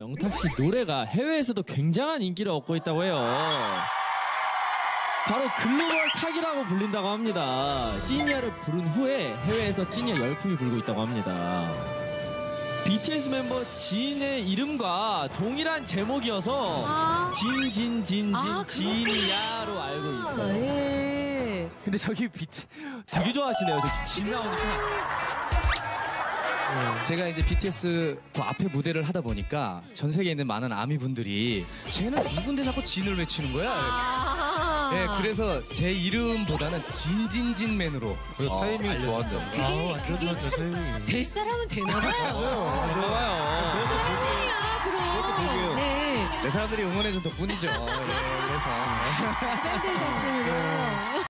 영탁 씨 노래가 해외에서도 굉장한 인기를 얻고 있다고 해요. 바로 글로벌 탁이라고 불린다고 합니다. 찐이야를 부른 후에 해외에서 찐이야 열풍이 불고 있다고 합니다. BTS 멤버 진의 이름과 동일한 제목이어서 진이야로 알고 있어요. 예. 근데 저기 비트 되게 좋아하시네요. 저기 진 나오니까. 제가 이제 BTS 그 앞에 무대를 하다 보니까 전 세계에 있는 많은 아미 분들이 쟤는 누군데 자꾸 진을 외치는 거야? 네, 그래서 제 이름보다는 진진진맨으로 타이밍이 좋았죠. 그게 참 될 사람은 되나봐요. 좋아요. 그럼. 네. 내 사람들이 응원해준 덕분이죠. 네, 그래서. 팬들 덕분으로.